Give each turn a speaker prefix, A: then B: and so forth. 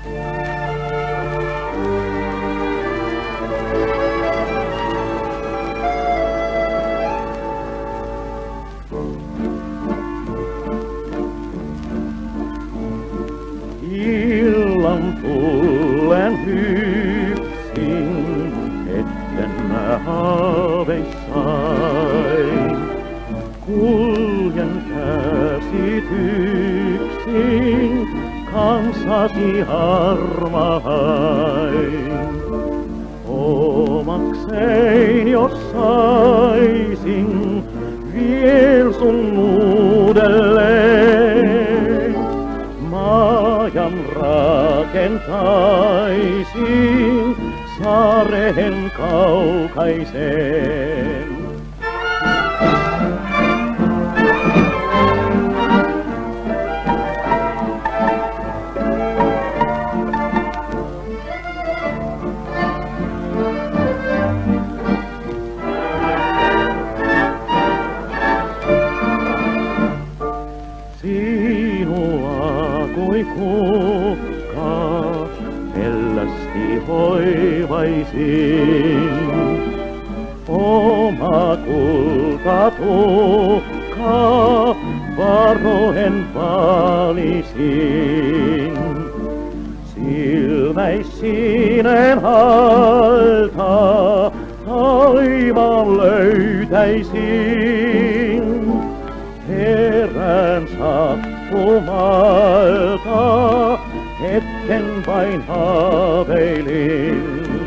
A: Illan tullen yksin, etten mä haaveissain. Kuljen käsityksin, kanssasi harmahain. Omaksein jos saisin viel sun uudelleen, maajan rakentaisin saareen kaukaiseen. Sinua kui kukka hellästi hoivaisin. Oma kulta tukka varoen valitsin. Silmäissinen halta taivaan löytäisin. Herään sattumalta hetken vain haaveilin.